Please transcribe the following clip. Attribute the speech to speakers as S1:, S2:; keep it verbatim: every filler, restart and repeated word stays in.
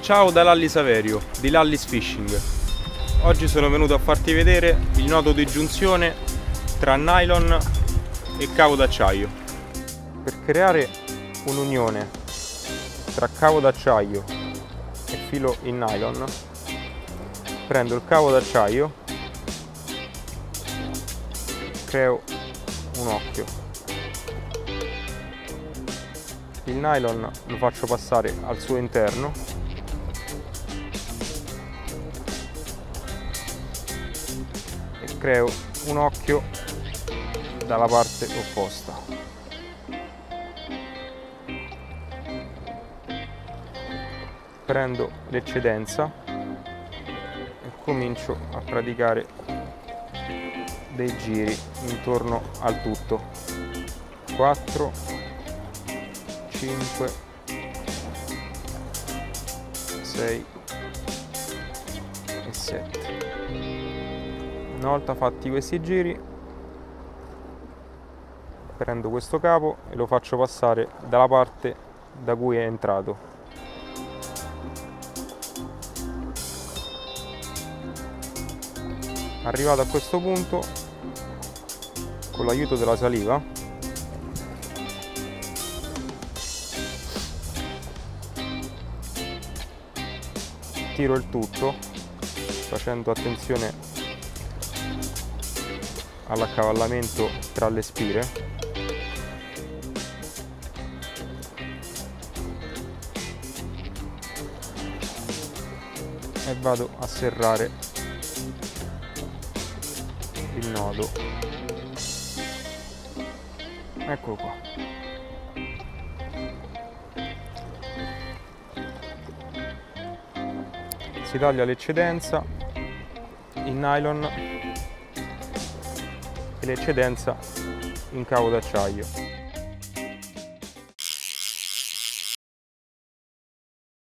S1: Ciao da Lalli Saverio di Lallis Fishing. Oggi sono venuto a farti vedere il nodo di giunzione tra nylon e cavo d'acciaio. Per creare un'unione tra cavo d'acciaio e filo in nylon, prendo il cavo d'acciaio, creo un occhio, il nylon lo faccio passare al suo interno e creo un occhio dalla parte opposta. Prendo l'eccedenza e comincio a praticare dei giri intorno al tutto. quattro, cinque, sei e sette. Una volta fatti questi giri, prendo questo capo e lo faccio passare dalla parte da cui è entrato. Arrivato a questo punto, con l'aiuto della saliva tiro il tutto facendo attenzione all'accavallamento tra le spire e vado a serrare il nodo. Eccolo qua. Si taglia l'eccedenza, in nylon e l'eccedenza in cavo d'acciaio.